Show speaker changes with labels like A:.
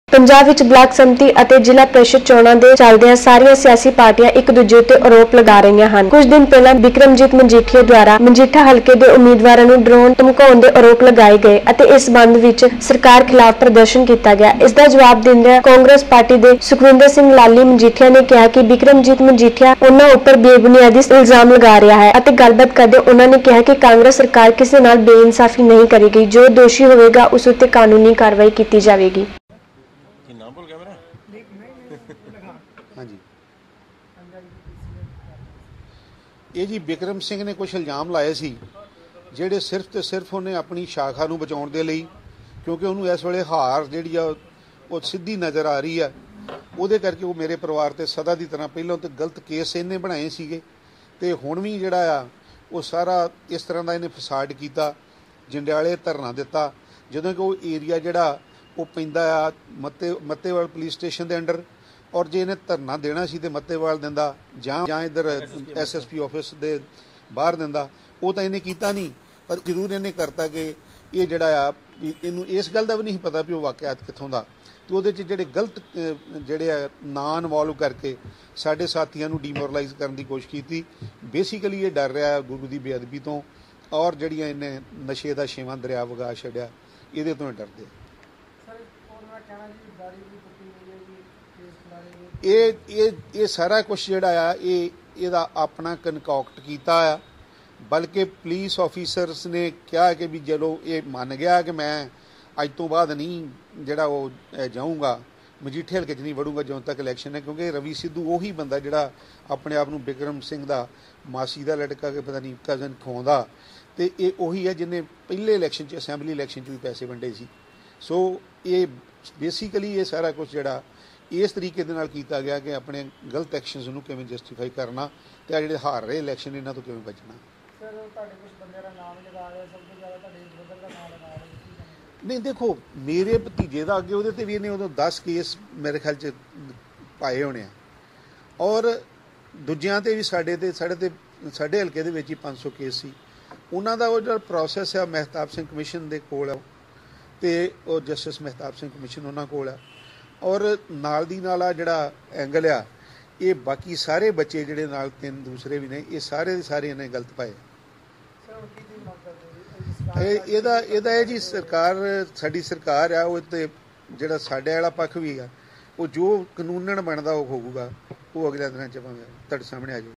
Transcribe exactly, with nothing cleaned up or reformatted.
A: पंजाब विच block समति अते जिला परिषद चोणां दे चलदिआं सारीआं सियासी पार्टियां एक दूजे उत्ते आरोप लगा रहीआं हन। कुछ दिन पहलां बिक्रमजीत मंजीठिया द्वारा manjitha हलके दे उम्मीदवारां नूं डराउण धमकाउण दे आरोप लगाए गए अते इस संबंध विच सरकार खिलाफ प्रदर्शन किया गया। इसदा जवाब दिंदिआं कांग्रेस पार्टी दे सुखविंदर सिंह lalli मंजीठिया ने कहा कि बिक्रमजीत मंजीठिया उन्हां उपर बेबुनियादी इल्जाम लगा रहा है अते गलबात करदे उन्हां ने कहा कि कांग्रेस सरकार किसी नाल बेइंसाफी नहीं करेगी। जो दोषी होवेगा उस उत्ते कानूनी कार्रवाई की जाएगी।
B: हाँ जी, ये जी बिक्रम सिंह ने कुछ इल्जाम लाए सी ਜਿਹੜੇ सिर्फ तो सिर्फ उन्हें अपनी शाखा ਨੂੰ ਬਚਾਉਣ ਦੇ ਲਈ, क्योंकि ਉਹਨੂੰ ਇਸ ਵੇਲੇ ਹਾਰ ਜਿਹੜੀ ਆ ਉਹ ਸਿੱਧੀ ਨਜ਼ਰ ਆ ਰਹੀ ਆ, ਉਹਦੇ ਕਰਕੇ ਉਹ ਮੇਰੇ ਪਰਿਵਾਰ ਤੇ ਸਦਾ ਦੀ ਤਰ੍ਹਾਂ ਪਹਿਲਾਂ ਤੇ ਗਲਤ ਕੇਸ ਇਹਨੇ ਬਣਾਏ ਸੀਗੇ ਤੇ ਹੁਣ ਵੀ ਜਿਹੜਾ ਆ ਉਹ ਸਾਰਾ ਇਸ ਤਰ੍ਹਾਂ ਦਾ ਇਹਨੇ ਫਸਾਡ ਕੀਤਾ। ਜੰਡਿਆਲੇ ਧਰਨਾ ਦਿੱਤਾ ਜਦੋਂ ਕਿ ਉਹ ਏਰੀਆ ਜਿਹੜਾ ਉਹ ਪੈਂਦਾ ਆ ਮੱਤੇ ਮੱਤੇਵਾਲ ਪੁਲਿਸ ਸਟੇਸ਼ਨ ਦੇ ਅੰਡਰ, और जे इन्हें धरना देना सी तो मत्तेवाल दिंदा जां जां इधर एस एस पी ऑफिस दे बाहर दिंदा, वो तो इन्हें कीता नहीं, पर जरूर इन्हें करता कि ये जिहड़ा आ इनू इस गल दा भी नहीं पता भी वो वाकयात कित्थों दा, तो उहदे च जिहड़े गलत जिहड़े आ ना इनवॉल्व करके साडे साथियां नू डीमोरलाइज करने की कोशिश की। बेसिकली ये डर रहा है गुरु की बेअदबी तो, और जिहड़ियां इन्हें नशे का छेवां दरिया वगा छड्डिया इहदे तो डरदे। ये ये ये सारा कुछ जिहड़ा आ ये इहदा अपना कनकॉक्ट कीता आ, बल्कि पुलिस ऑफिसर्स ने कहा कि भी चलो ये मान गया कि मैं अज तो बाद नहीं जिहड़ा वो जाऊँगा मजीठे हल्के च नहीं वड़ूंगा ਜਦੋਂ तक इलैक्शन है, क्योंकि रवि सिद्धू उही बंदा जिहड़ा अपने आप नूं बिक्रम सिंह दा मासी दा लड़का के पता नहीं कजन खवाउंदा, ते ये उही है जिन्हें पहले इलैक्शन च असैंबली इलैक्शन च भी पैसे वंडे सी। सो ये बेसिकली ये सारा कुछ जिहड़ा इस तरीके दे नाल कीता गया कि अपने गलत एक्शनस नूं किवें जस्टिफाई करना ते आ जिहड़े हार रहे इलैक्शन इन्हां तो किवें बचना। नहीं देखो, मेरे भतीजे का अगे उहदे ते भी इन्हें उदों दस केस मेरे ख्याल च पाए होने आ, और दूजियां ते भी साडे ते साडे ते साडे हल्के दे विच ही पाँच सौ केस सी। उन्हां दा ओह जिहड़ा प्रोसैस है महताब सिंह कमीशन दे कोल आ ते ओह जस्टिस महताब सिंह कमीशन उन्हां कोल आ, और नाल दी नाल आ जिहड़ा एंगल आ ये बाकी सारे बच्चे जिहड़े नाल तीन दूसरे भी ने ये सारे दे सारे इन्हें गलत पाए। ਇਹਦਾ ਇਹਦਾ है जी सरकार साडी सरकार आ ਉਹ ਤੇ ਜਿਹੜਾ ਸਾਡੇ ਵਾਲਾ ਪੱਖ ਵੀ ਆ ਉਹ ਜੋ ਕਾਨੂੰਨਨ ਬਣਦਾ ਉਹ ਹੋਊਗਾ, ਉਹ ਅਗਲੇ ਦਿਨਾਂ ਚ ਭਾਵੇਂ ਤੁਹਾਡੇ ਸਾਹਮਣੇ ਆ ਜਾਊ।